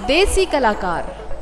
देसी कलाकार।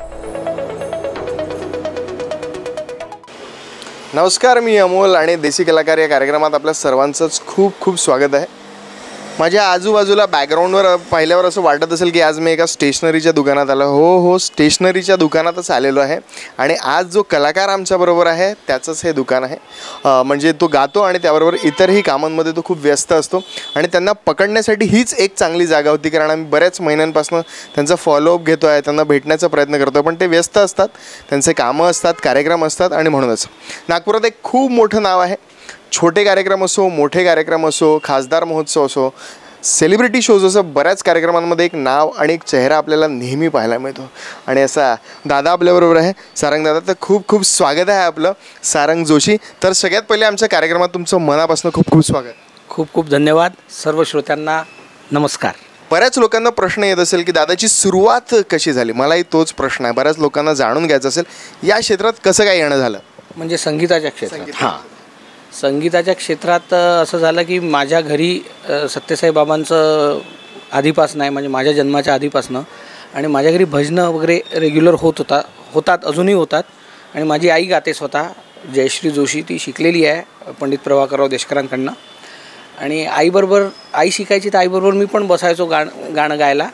नमस्कार, मी अमोल आणि देसी कलाकार या कार्यक्रमात आपल्या सर्वांचंच खूप खूप स्वागत आहे। माझ्या आजूबाजूला बॅकग्राऊंडवर पाहिल्यावर असं वाटत असेल की आज मी एका स्टेशनरीच्या दुकानात आलो। हो, स्टेशनरीच्या दुकानातच आलेलो आहे आणि आज जो कलाकार आमच्याबरोबर आहे त्याचंच हे दुकान आहे। म्हणजे तो गातो आणि त्याबरोबर इतरही कामांमध्ये तो खूप व्यस्त असतो आणि त्यांना पकडण्यासाठी हीच एक चांगली जागा होती, कारण आम्ही बऱ्याच महिन्यांपासून त्यांचा फॉलोअप घेतो आहे, त्यांना भेटण्याचा प्रयत्न करतो, पण ते व्यस्त असतात, त्यांचे कामं असतात, कार्यक्रम असतात आणि म्हणूनच नागपुरात एक खूप मोठं नाव आहे। छोटे कार्यक्रम असो, मोठे कार्यक्रम असो, खासदार महोत्सव असो, सेलिब्रिटी शोज असो, बऱ्याच कार्यक्रमांमध्ये एक नाव आणि एक चेहरा आपल्याला नेहमी पाहायला मिळतो आणि असा दादा आपल्याबरोबर आहे, सारंग दादा। तर खूप खूप स्वागत आहे आपलं, सारंग जोशी। तर सगळ्यात पहिले आमच्या कार्यक्रमात तुमचं मनापासून खूप खूप स्वागत। खूप खूप धन्यवाद। सर्व श्रोत्यांना नमस्कार। बऱ्याच लोकांना प्रश्न येत असेल की दादाची सुरुवात कशी झाली। मलाही तोच प्रश्न आहे, बऱ्याच लोकांना जाणून घ्यायचं असेल या क्षेत्रात कसं काय येणं झालं। म्हणजे संगीताच्या क्षेत्रात, हां, संगीताच्या क्षेत्रात असं झालं की माझ्या घरी सत्यसाई बाबांचं आधीपासून आहे, म्हणजे माझ्या जन्माच्या आधीपासून, आणि माझ्या घरी भजनं वगैरे रेग्युलर होतात अजूनही होतात। आणि माझी आई गाते स्वतः, जयश्री जोशी, ती शिकलेली आहे पंडित प्रभाकरराव देशकरांकडनं। आणि आई शिकायची तर आईबरोबर मी पण बसायचो गाणं गायला।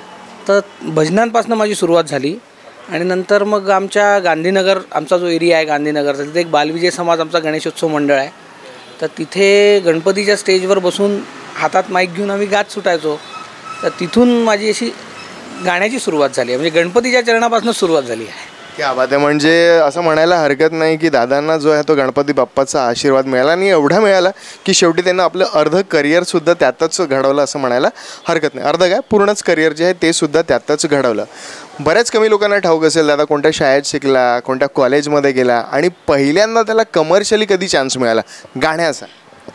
तर भजनांपासून माझी सुरुवात झाली आणि नंतर मग आमच्या गांधीनगर, आमचा जो एरिया आहे गांधीनगरचा, तिथे एक बालविजय समाज आमचा गणेशोत्सव मंडळ आहे। तर तिथे गणपतीच्या स्टेजवर बसून हातात माईक घेऊन आम्ही गात सुटायचो। तर तिथून माझी अशी गाण्याची सुरुवात झाली, म्हणजे गणपतीच्या चरणापासून सुरुवात झाली आहे। क्या बात आहे। म्हणजे असं म्हणायला हरकत नाही की दादांना जो आहे तो गणपती बाप्पाचा आशीर्वाद मिळाला आणि एवढा मिळाला की शेवटी त्यांना आपलं अर्ध करिअरसुद्धा त्यातच घडवलं असं म्हणायला हरकत नाही। अर्ध काय, पूर्णच करिअर जे आहे ते सुद्धा त्यातच घडवलं। बऱ्याच कमी लोकांना ठाऊक असेल दादा कोणत्या शाळेत शिकला, कोणत्या कॉलेजमध्ये गेला आणि पहिल्यांदा त्याला कमर्शियली कधी चान्स मिळाला गाण्याचा।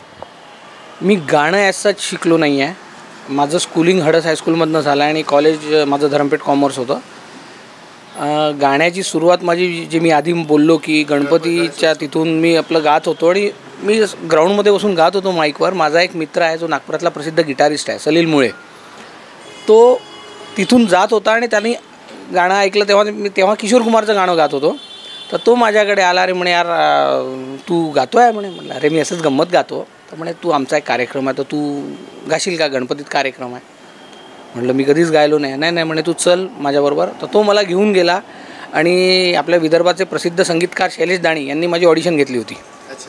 मी गाणं ॲज शिकलो नाही आहे। माझं स्कूलिंग हडस हायस्कूलमधनं झालं आणि कॉलेज माझं धरमपेठ कॉमर्स होतं। गाण्याची सुरुवात माझी, जे मी आधी बोललो की गणपतीच्या तिथून मी आपलं गात होतो आणि मी ग्राउंडमध्ये बसून गात होतो माईकवर। माझा एक मित्र आहे जो नागपुरातला प्रसिद्ध गिटारिस्ट आहे, सलील मुळे, तो तिथून जात होता आणि त्याने गाणं ऐकलं। तेव्हा किशोर कुमारचं गाणं गात होतो। तर तो माझ्याकडे आला, अरे म्हणे, यार तू गातो आहे म्हणे। म्हटलं अरे मी असंच गंमत गातो। तर म्हणे तू, आमचा एक कार्यक्रम आहे तर तू गाशील का, गणपतीत कार्यक्रम आहे। म्हटलं मी कधीच गायलो नाही। नाही म्हणे तू चल माझ्याबरोबर। तर तो मला घेऊन गेला आणि आपल्या विदर्भाचे प्रसिद्ध संगीतकार शैलेश दाणी यांनी माझी ऑडिशन घेतली होती।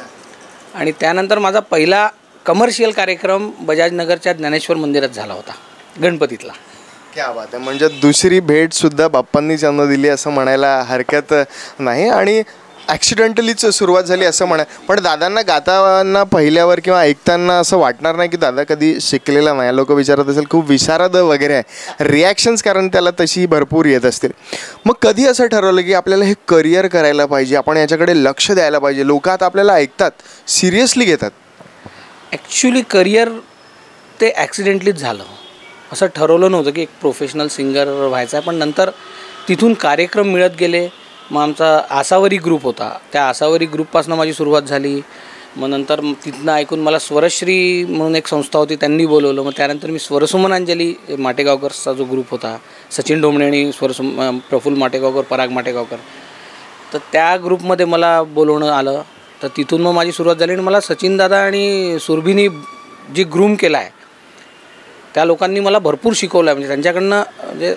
आणि त्यानंतर माझा पहिला कमर्शियल कार्यक्रम बजाजनगरच्या ज्ञानेश्वर मंदिरात झाला होता, गणपतीतला। क्या बात आहे। म्हणजे दुसरी भेटसुद्धा बाप्पांनी त्यांना दिली असं म्हणायला हरकत नाही आणि ॲक्सिडेंटलीच सुरुवात झाली असं म्हणा। पण दादांना गाताना पहिल्यावर किंवा ऐकताना असं वाटणार नाही की दादा कधी शिकलेला नाही। लोक विचारत असेल खूप विशारद वगैरे आहे, रिॲक्शन्स कारण त्याला तशी भरपूर येत असतील। मग कधी असं ठरवलं की आपल्याला हे करिअर करायला पाहिजे, आपण याच्याकडे लक्ष द्यायला पाहिजे, लोक आता आपल्याला ऐकतात, सिरियसली घेतात। ॲक्च्युली करिअर ते ॲक्सिडेंटलीच झालं। असं ठरवलं नव्हतं की एक प्रोफेशनल सिंगर व्हायचं आहे, पण नंतर तिथून कार्यक्रम मिळत गेले। मग आमचा आसावरी ग्रुप होता, त्या आसावरी ग्रुपपासून माझी सुरुवात झाली। मग नंतर तिथनं ऐकून मला स्वरश्री म्हणून एक संस्था होती, त्यांनी बोलवलं। मग त्यानंतर मी स्वरसुमनांजली, माटेगावकरचा जो ग्रुप होता, सचिन डोमणे आणि प्रफुल्ल माटेगावकर, पराग माटेगावकर, तर त्या ग्रुपमध्ये मला बोलवणं आलं। तर तिथून मग माझी सुरुवात झाली आणि मला सचिनदादा आणि सुरभीनी जी ग्रूम केला आहे त्या लोकांनी मला भरपूर शिकवलं आहे। म्हणजे त्यांच्याकडनं म्हणजे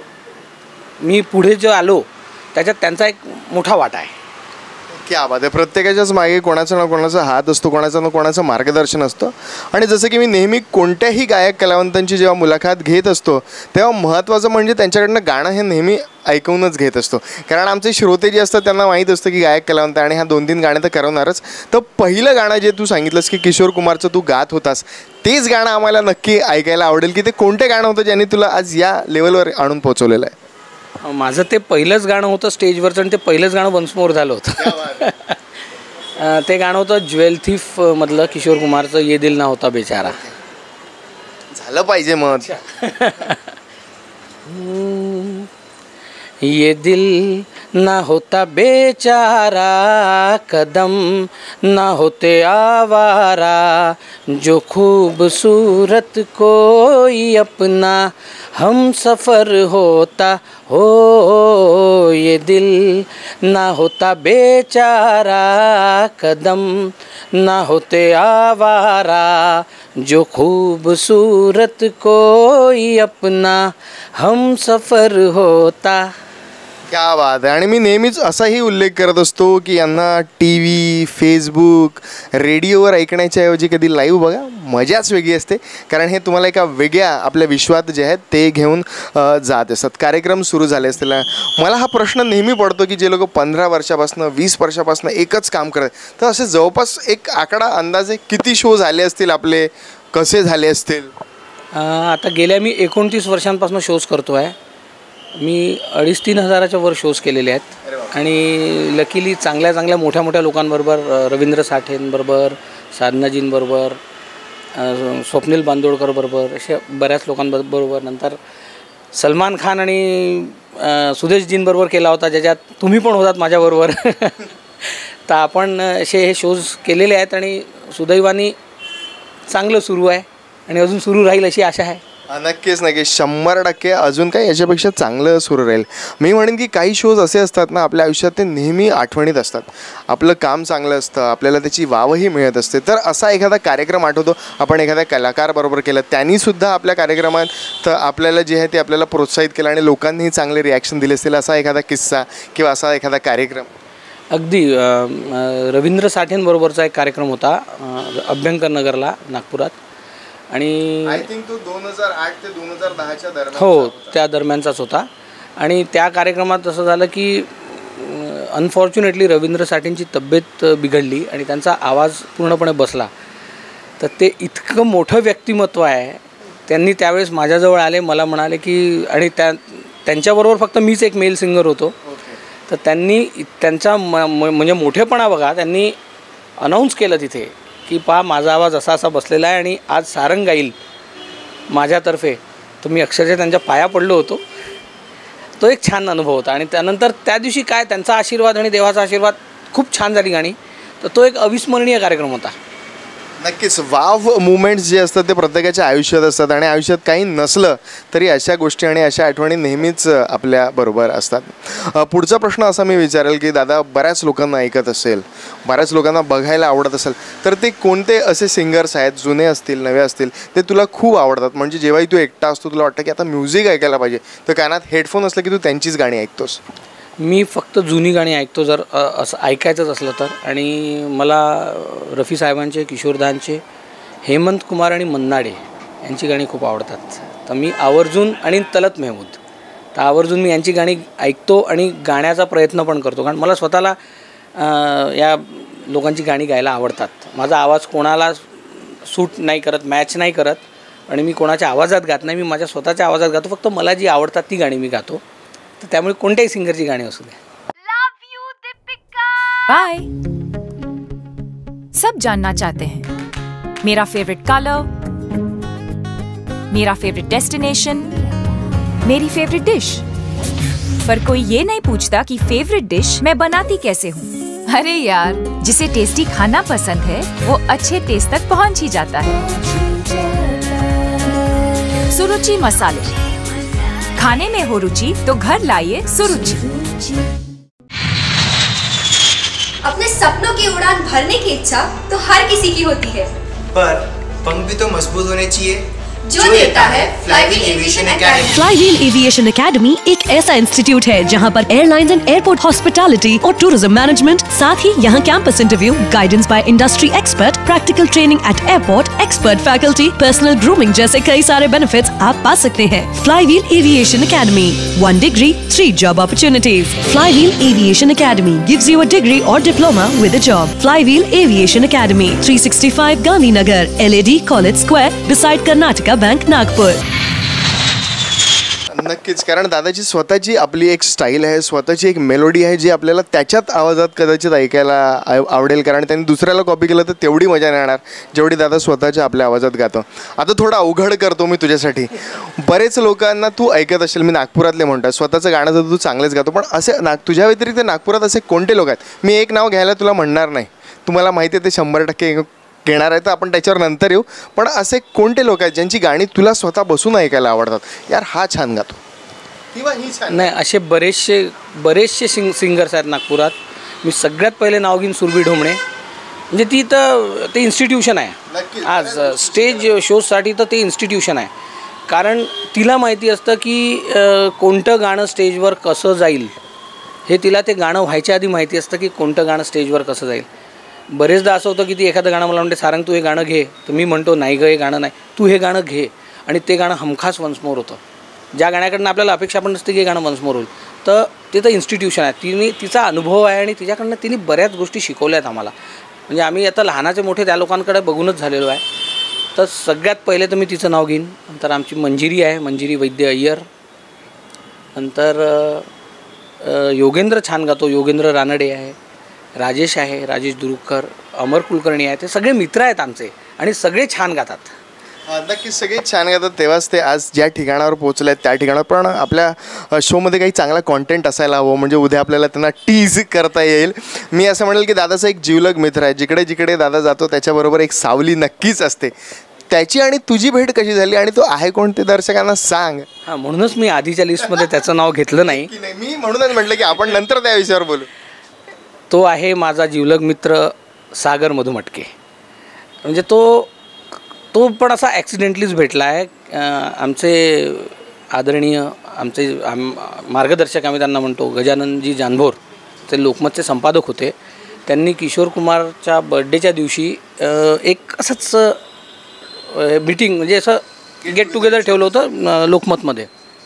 मी पुढे जे आलो त्याच्यात त्यांचा एक मोठा वाटा आहे। क्या बात आहे। प्रत्येकाच्याच मागे कोणाचा ना कोणाचा हात असतो, कोणाचं ना कोणाचं मार्गदर्शन असतं। आणि जसं की मी नेहमी कोणत्याही गायक कलावंतांची जेव्हा मुलाखत घेत असतो तेव्हा महत्त्वाचं म्हणजे त्यांच्याकडनं गाणं हे नेहमी ऐकूनच घेत असतो, कारण आमचे श्रोते जे असतात त्यांना माहीत असतं की गायक कलावंत आणि ह्या 2-3 गाणे तर करवणारच। तर पहिलं गाणं जे तू सांगितलंस की किशोर कुमारचं तू गात होतास, तेच गाणं आम्हाला नक्की ऐकायला आवडेल की ते कोणते गाणं होतं ज्याने तुला आज या लेवलवर आणून पोहोचवलेलं आहे। माझं ते पहिलंच गाणं होतं स्टेजवरचं आणि ते पहिलंच गाणं वन्स मोर झालं होतं। ते गाणं होतं ज्वेल थीफ मधलं किशोर कुमारचं, ये दिल ना होता बेचारा। झालं पाहिजे मग। ये दिल ना होता बेचारा कदम, ना होते आवारा, जो खूबसूरत कोई अपना हम सफ़र होता हो ये दिल, ना होता बेचारा कदम, ना होते आवारा, जो खूबसूरत कोई अपना हम सफ़र होता. क्या बात आहे. आणि मी नेहमीच असाही उल्लेख करत असतो की यांना टी व्ही, फेसबुक, रेडिओवर ऐकण्याच्या ऐवजी कधी लाईव्ह बघा, मजाच वेगळी असते. कारण हे तुम्हाला एका वेगळ्या आपल्या विश्वात जे आहेत ते घेऊन जात असतात. कार्यक्रम सुरू झाले असतील. मला हा प्रश्न नेहमी पडतो की जे लोक 15 वर्षापासून 20 वर्षापासून एकच काम करत, तर असे जवळपास एक आकडा अंदाजे किती शो झाले असतील आपले, कसे झाले असतील? आता गेल्या मी 29 वर्षांपासून शोज करतो आहे. मी 2,500-3 हजाराच्या वर शोज केलेले आहेत आणि लकीली चांगल्या मोठ्या लोकांबरोबर, रवींद्र साठेंबरोबर, साधनाजींबरोबर, स्वप्नील बांदोडकरबरोबर, अशा बऱ्याच लोकांबरोबर, नंतर सलमान खान आणि सुदेशजींबरोबर केला होता, ज्याच्यात तुम्ही पण होतात माझ्याबरोबर. तर आपण असे हे शोज केलेले आहेत आणि सुदैवाने चांगलं सुरू आहे आणि अजून सुरू राहील अशी आशा आहे. नक्कीच 100% अजून काही याच्यापेक्षा चांगलं सुरू राहील. मी म्हणेन की काही शोज असे असतात ना आपल्या आयुष्यात, ते नेहमी आठवणीत असतात. आपलं काम चांगलं असतं, आपल्याला त्याची वावही मिळत असते. तर असा एखादा कार्यक्रम आठवतो आपण एखाद्या कलाकाराबरोबर केला, त्यांनीसुद्धा आपल्या कार्यक्रमात तर आपल्याला जे आहे ते आपल्याला प्रोत्साहित केलं आणि लोकांनीही चांगले रिॲक्शन दिले असतील, असा एखादा किस्सा किंवा असा एखादा कार्यक्रम? अगदी रवींद्र साठेंबरोबरचा एक कार्यक्रम होता अभ्यंकर नगरला, नागपुरात. आणि आय थिंक तो 2008 ते 2010च्या दरम्यान, हो, त्या दरम्यानचाच होता. आणि त्या कार्यक्रमात असं झालं की अनफॉर्च्युनेटली रवींद्र साठेंची तब्येत बिघडली आणि त्यांचा आवाज पूर्णपणे बसला. तर ते इतकं मोठं व्यक्तिमत्व आहे, त्यांनी त्यावेळेस माझ्याजवळ आले, मला म्हणाले की, आणि त्यांच्याबरोबर फक्त मीच एक मेल सिंगर होतो. तर त्यांनी त्यांचा म्हणजे मोठेपणा बघा, त्यांनी अनाऊन्स केलं तिथे की पहा माझा आवाज असा असा बसलेला आहे आणि आज सारंग गाईल माझ्यातर्फे. तर मी अक्षरशः त्यांच्या पाया पडलो होतो. तो एक छान अनुभव होता. आणि त्यानंतर त्या दिवशी काय त्यांचा आशीर्वाद आणि देवाचा आशीर्वाद, खूप छान झाली गाणी. तर तो एक अविस्मरणीय कार्यक्रम होता. नक्कीच. वाव मुमेंट्स जे असतात ते प्रत्येकाच्या आयुष्यात असतात आणि आयुष्यात काही नसलं तरी अशा गोष्टी आणि अशा आठवणी नेहमीच आपल्याबरोबर असतात. पुढचा प्रश्न असा मी विचारेल की दादा, बऱ्याच लोकांना ऐकत असेल, बऱ्याच लोकांना बघायला आवडत असेल, तर ते कोणते असे सिंगर्स आहेत, जुने असतील नवे असतील, ते तुला खूप आवडतात? म्हणजे जेव्हाही तू एकटा असतो तुला वाटतं की आता म्युझिक ऐकायला पाहिजे, तर कानात हेडफोन असलं की तू त्यांचीच गाणी ऐकतोस? मी फक्त जुनी गाणी ऐकतो जर असं ऐकायचंच असलं तर. आणि मला रफी साहेबांचे, किशोरदांचे, हेमंत कुमार आणि मन्नाडे यांची गाणी खूप आवडतात. तर मी आवर्जून, आणि तलत मेहमूद, तर आवर्जून मी यांची गाणी ऐकतो आणि गाण्याचा प्रयत्न पण करतो. कारण मला स्वतःला या लोकांची गाणी गायला आवडतात. माझा आवाज कोणाला सूट नाही करत, मॅच नाही करत, आणि मी कोणाच्या आवाजात गात नाही, मी माझ्या स्वतःच्या आवाजात गातो. फक्त मला जी आवडतात ती गाणी मी गातो. तर त्यामुळे कोणत्याही सिंगरची गाणी असू दे. बाय. सब जानना चाहते हैं मेरा फेवरेट कलर, मेरा फेवरेट डेस्टिनेशन, मेरी फेवरेट डिश, पर कोई ये नहीं पूछता कि फेवरेट डिश मैं बनाती कैसे हूँ. अरे यार, जिसे टेस्टी खाना पसंद है वो अच्छे टेस्ट तक पहुँच ही जाता है. सुरुचि मसाले, खाने में हो रुचि तो घर लाइए सुरुचि. अपने सपनों की उड़ान भरने की इच्छा तो हर किसी की होती है, पर पंख भी तो मजबूत होने चाहिए, जो देता है Flywheel Aviation Academy. Flywheel Aviation Academy एक ऐसा इंस्टीट्यूट है जहां पर एयरलाइंस एंड एयरपोर्ट हॉस्पिटैलिटी और टूरिज्म मैनेजमेंट, साथ ही यहां campus interview, guidance by industry expert, practical training at airport, expert faculty, personal grooming जैसे कई सारे बेनिफिट्स आप पा सकते हैं. Flywheel Aviation Academy, 1 degree, 3 job opportunities. Flywheel Aviation Academy gives you a degree or diploma with a job. Flywheel Aviation academy, 365 Gandhinagar, LAD College Square, beside Karnataka bank, Nagpur. नक्कीच, कारण दादाची स्वतःची आपली एक स्टाईल आहे, स्वतःची एक मेलोडी आहे जी आपल्याला त्याच्यात आवाजात कदाचित ऐकायला आवडेल, कारण त्यांनी दुसऱ्याला कॉपी केलं तर तेवढी मजा नाही येणार जेवढी दादा स्वतःच्या आपल्या आवाजात गातो. आता थोडा अवघड करतो मी तुझ्यासाठी. बरेच लोकांना तू ऐकत असेल, मी नागपुरातले म्हणतात, स्वतःचं गाणं तर तू चांगलेच गातो, पण असे तुझ्या व्यतिरिक्त नागपुरात असे कोणते लोक आहेत? मी एक नाव घ्यायला तुला म्हणणार नाही, तुम्हाला माहिती आहे ते 100% घेणार आहे, तर आपण त्याच्यावर नंतर येऊ. पण असे कोणते लोक आहेत ज्यांची गाणी तुला स्वतः बसून ऐकायला आवडतात, यार हा छान गातो किंवा ही छान? नाही, असे बरेचसे सिंगर्स आहेत नागपुरात. मी सगळ्यात पहिले नाव घेईन सुरभी ढोमणे. म्हणजे ती तर ते इन्स्टिट्यूशन आहे आज स्टेज शोजसाठी, तर ते इन्स्टिट्यूशन आहे. कारण तिला माहिती असतं की कोणतं गाणं स्टेजवर कसं जाईल, हे तिला ते गाणं व्हायच्या आधी माहिती असतं की कोणतं गाणं स्टेजवर कसं जाईल. बरेचदा असं होतं की ती एखादं गाणं मला म्हणते, सारंग तू हे गाणं घे, तर मी म्हणतो नाही गं हे गाणं नाही, तू हे गाणं घे, आणि ते गाणं हमखास वन्स मोर होतं. ज्या गाण्याकडनं आपल्याला अपेक्षा पण नसते की हे गाणं वन्स मोर होईल. तर ते तर इन्स्टिट्यूशन आहे. तिचा अनुभव आहे आणि तिच्याकडनं तिने बऱ्याच गोष्टी शिकवल्या आहेत आम्हाला. म्हणजे आम्ही आता लहानाचे मोठे त्या लोकांकडे बघूनच झालेलो आहे. तर सगळ्यात पहिले तर मी तिचं नाव घेईन. नंतर आमची मंजिरी आहे, मंजिरी वैद्य अय्यर. नंतर योगेंद्र छान गातो, योगेंद्र रानडे आहे. राजेश आहे, राजेश दुरुकर, अमर कुलकर्णी आहे. ते सगळे मित्र आहेत आमचे आणि सगळे छान गातात. नक्कीच सगळे छान गातात, तेव्हाच ते आज ज्या ठिकाणावर पोहोचले आहेत त्या ठिकाणावर. पण आपल्या शोमध्ये काही चांगला कॉन्टेंट असायला हवं, म्हणजे उद्या आपल्याला त्यांना टीज करता येईल. मी असं म्हणेल की दादाचा एक जीवलग मित्र आहे, जिकडे जिकडे दादा जातो त्याच्याबरोबर एक सावली नक्कीच असते. त्याची आणि तुझी भेट कशी झाली आणि तो आहे कोण ते दर्शकांना सांग. हां, म्हणूनच मी आधीच्या लिस्टमध्ये त्याचं नाव घेतलं नाही. मी म्हणूनच म्हटलं की आपण नंतर त्या विषयावर बोलू. तो आहे माझा जीवलग मित्र सागर मधू मटके. म्हणजे तो पण असा ॲक्सिडेंटलीच भेटला आहे. आमचे आदरणीय मार्गदर्शक आम्ही त्यांना म्हणतो, गजाननजी जानभोर, ते लोकमतचे संपादक होते. त्यांनी किशोर कुमारच्या बर्थडेच्या दिवशी एक असंच मीटिंग, म्हणजे असं गेट टुगेदर ठेवलं होतं लोकमतमध्ये.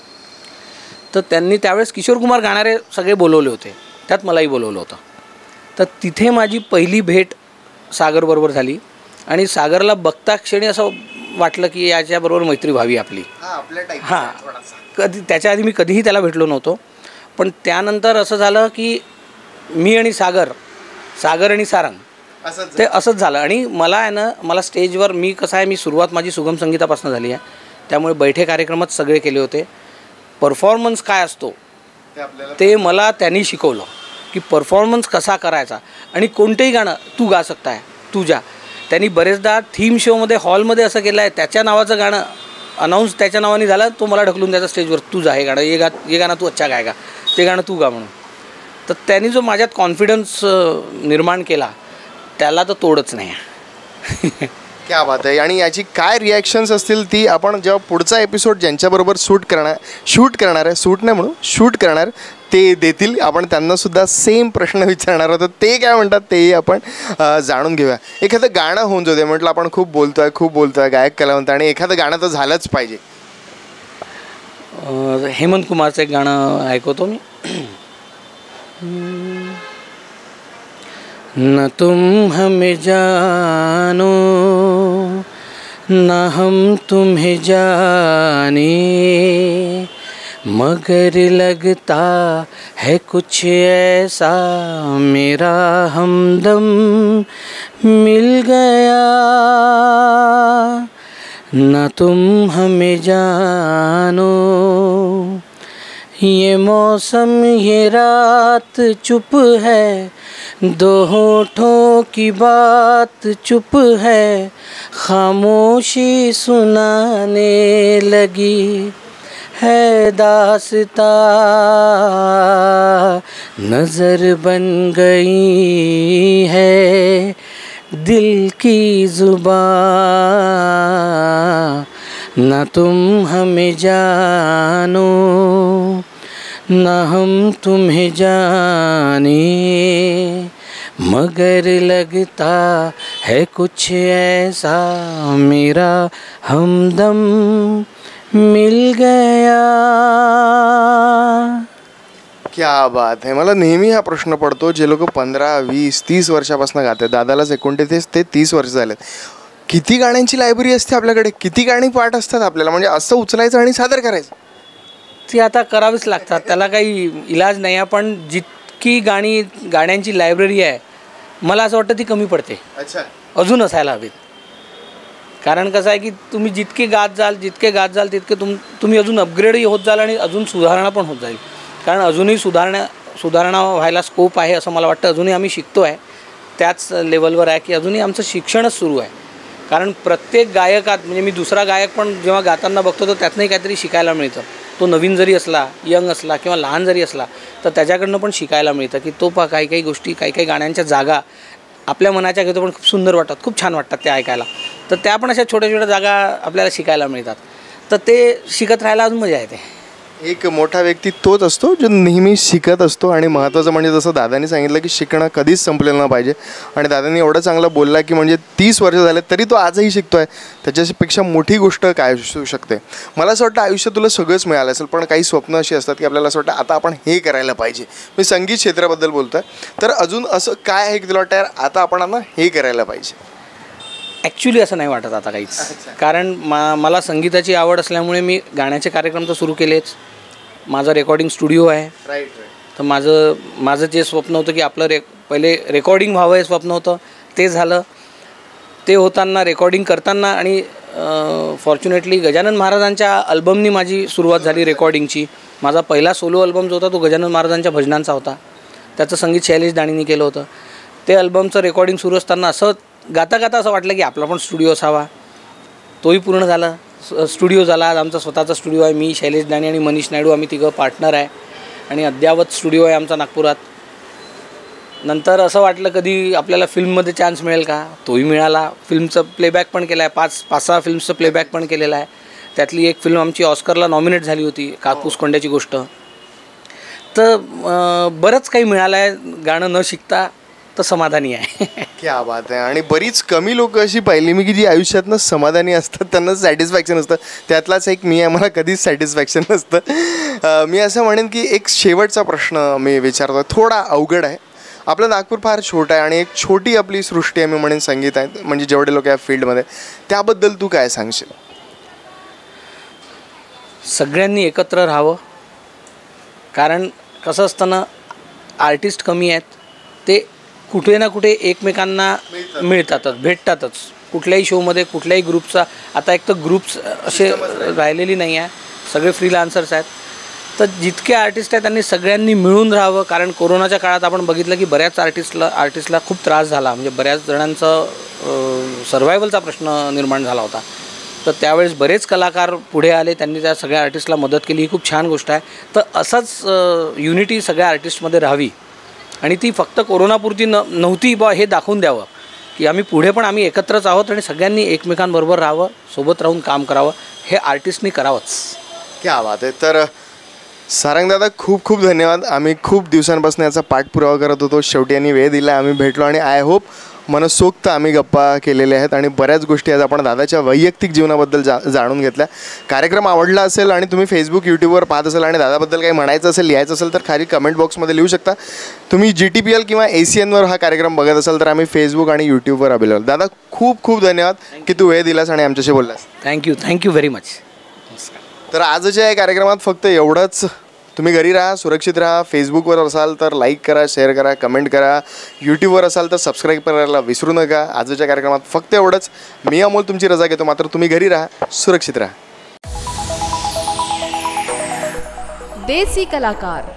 तर त्यांनी त्यावेळेस किशोर कुमार गाणारे सगळे बोलवले होते, त्यात मलाही बोलवलं होतं. तर तिथे माझी पहिली भेट सागरबरोबर झाली आणि सागरला बघता क्षणी असं वाटलं की याच्याबरोबर मैत्री व्हावी आपली. हां, त्याच्या आधी मी कधीही त्याला भेटलो नव्हतो. पण त्यानंतर असं झालं की मी आणि सागर आणि सारंग ते असंच झालं. आणि मला आहे ना, मला स्टेजवर मी कसं आहे, मी सुरुवात माझी सुगम संगीतापासून झाली आहे, त्यामुळे बैठे कार्यक्रमात सगळे केले होते. परफॉर्मन्स काय असतो ते मला त्यांनी शिकवलं की परफॉर्मन्स कसा करायचा. आणि कोणतेही गाणं तू गा सकता है तुझ्या. त्यांनी बरेचदा थीम शोमध्ये हॉलमध्ये असं केलं आहे, त्याच्या नावाचं गाणं अनाऊन्स त्याच्या नावाने झालं, तो मला ढकलून द्यायचा स्टेजवर, तू जा हे गाणं, हे गाणं तू अच्छा गायगा, ते गाणं तू गा म्हणून. तर त्यांनी जो माझ्यात कॉन्फिडन्स निर्माण केला त्याला तर तोडच नाही. क्या बात आहे. आणि याची काय रिॲक्शन्स असतील ती आपण जेव्हा पुढचा एपिसोड ज्यांच्याबरोबर शूट करणार ते देतील. आपण त्यांनासुद्धा सेम प्रश्न विचारणार होतो, ते काय म्हणतात तेही आपण जाणून घेऊया. एखादं गाणं होऊन जाऊ दे, म्हटलं आपण खूप बोलतोय गायक कलावंत, आणि एखादं गाणं तर झालंच पाहिजे. हेमंत कुमारचं एक गाणं ऐकवतो मी. न तुम हमें जानो न हम तुम्हें जाने, मगर लगता है कुछ ऐसा मेरा हमदम मिल गया. न तुम हमें जानो, ये मौसम ये रात चुप है, दो होठों की बात चुप है, खामोशी सुनाने लगी है दास्तां, नज़र बन गई है दिल की ज़ुबां. न तुम हमें जानो न हम तुम्हें जाने, मगर लगता है कुछ ऐसा मेरा हमदम मिल गया. क्या बात आहे. मला नेहमी हा प्रश्न पडतो, जे लोक 15, 20, 30 वर्षापासून गातात, दादालाच 29 ते 30 वर्ष झालेत, किती गाण्यांची लायब्ररी असते आपल्याकडे, किती गाणी पाठ असतात आपल्याला, म्हणजे असं उचलायचं आणि सादर करायचं. ती आता करावीच लागतात, त्याला काही इलाज नाही आहे. पण जितकी गाण्यांची लायब्ररी आहे, मला असं वाटतं ती कमी पडते, अच्छा, अजून असायला हवीत. कारण कसं आहे की तुम्ही जितके गात जाल तितके तुम्ही अजून अपग्रेडही होत जाल आणि अजून सुधारणा पण होत जाईल. कारण अजूनही सुधारणा व्हायला स्कोप आहे असं मला वाटतं. अजूनही आम्ही शिकतो आहे, त्याच लेवलवर आहे की अजूनही आमचं शिक्षणच सुरू आहे. कारण प्रत्येक गायकात, म्हणजे मी दुसरा गायक पण जेव्हा गाताना बघतो तर त्यातनंही काहीतरी शिकायला मिळतं. तो नवीन जरी असला, यंग असला किंवा लहान जरी असला तर त्याच्याकडनं पण शिकायला मिळतं की तो काही गोष्टी, काही गाण्यांच्या जागा आपल्या मनाच्या घेतो पण खूप सुंदर वाटतात, खूप छान वाटतात त्या ऐकायला. तर त्या पण अशा छोट्या छोट्या जागा आपल्याला शिकायला मिळतात. तर ते शिकत राहायला अजून मजा येते. एक मोठा व्यक्ती तोच असतो जो नेहमी शिकत असतो. आणि महत्त्वाचं म्हणजे जसं दादांनी सांगितलं की शिकणं कधीच संपलेलं नाही पाहिजे. आणि दादांनी एवढं चांगलं बोलला की म्हणजे 30 वर्ष झाले तरी तो आजही शिकतो आहे. त्याच्यापेक्षा मोठी गोष्ट काय असू शकते. मला असं वाटतं आयुष्यात तुला सगळंच मिळालं असेल, पण काही स्वप्न अशी असतात की आपल्याला असं वाटतं आता आपण हे करायला पाहिजे. मी संगीत क्षेत्राबद्दल बोलतो आहे, तर अजून असं काय आहे की तुला वाटतं यार आता आपण हे करायला पाहिजे? ॲक्च्युली असं नाही वाटत आता काहीच. कारण मला संगीताची आवड असल्यामुळे मी गाण्याचे कार्यक्रम तर सुरू केलेच. माझा रेकॉर्डिंग स्टुडिओ आहे. तर माझं जे स्वप्न होतं की आपलं पहिले रेकॉर्डिंग व्हावं हे स्वप्न होतं, ते झालं. ते होताना रेकॉर्डिंग करताना आणि फॉर्च्युनेटली गजानन महाराजांच्या अल्बमनी माझी सुरुवात झाली रेकॉर्डिंगची. माझा पहिला सोलो अल्बम जो होता तो गजानन महाराजांच्या भजनांचा होता. त्याचं संगीत शैलेश दाणींनी केलं होतं. ते अल्बमचं रेकॉर्डिंग सुरू असताना असं गाता असं वाटलं की आपला पण स्टुडिओ असावा. तोही पूर्ण झाला. स्टुडिओ झाला. आज आमचा स्वतःचा स्टुडिओ आहे. मी, शैलेश दाणी आणि मनीष नायडू आम्ही तिघं पार्टनर आहे. आणि अद्यावत स्टुडिओ आहे आमचा नागपुरात. नंतर असं वाटलं कधी आपल्याला फिल्ममध्ये चान्स मिळेल का, तोही मिळाला. फिल्मचं प्लेबॅक पण केलं आहे. 5-6 फिल्मचं प्लेबॅक पण केलेलं आहे. त्यातली एक फिल्म आमची ऑस्करला नॉमिनेट झाली होती, कापूस कोंड्याची गोष्ट. तर बरंच काही मिळालं आहे. गाणं न शिकता तर समाधानी आहे. क्या बात आहे. आणि बरीच कमी लोक अशी पाहिली मी की जी आयुष्यातनं समाधानी असतात, त्यांना सॅटिस्फॅक्शन असतं. त्यातलाच एक मी आहे, मला कधीच सॅटिस्फॅक्शन नसतं. मी असं म्हणेन की एक शेवटचा प्रश्न मी विचारतो, थोडा अवघड आहे. आपलं नागपूर फार छोटं आहे आणि एक छोटी आपली सृष्टी आहे, मी म्हणेन संगीत आहे, म्हणजे जेवढे लोक या फील्डमध्ये. त्याबद्दल तू काय सांगशील? सगळ्यांनी एकत्र राहावं. कारण कसं असतं ना, आर्टिस्ट कमी आहेत, ते कुठे ना कुठे एकमेकांना मिळतातच, भेटतातच. कुठल्याही शोमध्ये, कुठल्याही ग्रुपचा, आता एक तर ग्रुप्स असे राहिलेली नाही आहे, सगळे फ्रीलान्सर्स आहेत. तर जितके आर्टिस्ट आहेत त्यांनी सगळ्यांनी मिळून राहावं. कारण कोरोनाच्या काळात आपण बघितलं की बऱ्याच आर्टिस्टला खूप त्रास झाला. म्हणजे बऱ्याच जणांचं सर्वायवलचा प्रश्न निर्माण झाला होता. तर त्यावेळेस बरेच कलाकार पुढे आले, त्यांनी त्या सगळ्या आर्टिस्टला मदत केली. ही खूप छान गोष्ट आहे. तर असंच युनिटी सगळ्या आर्टिस्टमध्ये राहावी. आणि ती फक्त कोरोनापुरती नव्हती बा, हे दाखवून द्यावं की आम्ही पुढे पण आम्ही एकत्रच आहोत आणि सगळ्यांनी एकमेकांबरोबर राहावं, सोबत राहून काम करावं. हे आर्टिस्टनी करावंच. क्या बात आहे. तर सारंग दादा खूप खूप धन्यवाद. आम्ही खूप दिवसांपासून याचा पाठपुरावा करत होतो, शेवटी यांनी वेळ दिला, आम्ही भेटलो आणि आय होप मनसोक्त आम्ही गप्पा केलेल्या आहेत आणि बऱ्याच गोष्टी आज आपण दादाच्या वैयक्तिक जीवनाबद्दल जाणून घेतल्या. कार्यक्रम आवडला असेल आणि तुम्ही फेसबुक, यूट्यूबवर पाहत असाल आणि दादाबद्दल काही म्हणायचं असेल, लिहायचं असेल तर खाली कमेंट बॉक्समध्ये लिहू शकता. तुम्ही GTPL किंवा ACNवर हा कार्यक्रम बघत असाल तर आम्ही फेसबुक आणि यूट्यूबवर अवेलेबल. दादा खूप खूप धन्यवाद की तू वेळ दिलास आणि आमच्याशी बोललास. Thank you very much. तर आजच्या या कार्यक्रमात फक्त एवढंच. तुम्ही घरी राहा, सुरक्षित राहा. फेसबुकवर असाल तर लाईक करा, शेअर करा, कमेंट करा. यूट्यूबवर असाल तर सबस्क्राईब करायला विसरू नका. आजच्या कार्यक्रमात फक्त एवढंच. मी अमोल तुमची रजा घेतो. मात्र तुम्ही घरी राहा, सुरक्षित राहा. देसी कलाकार.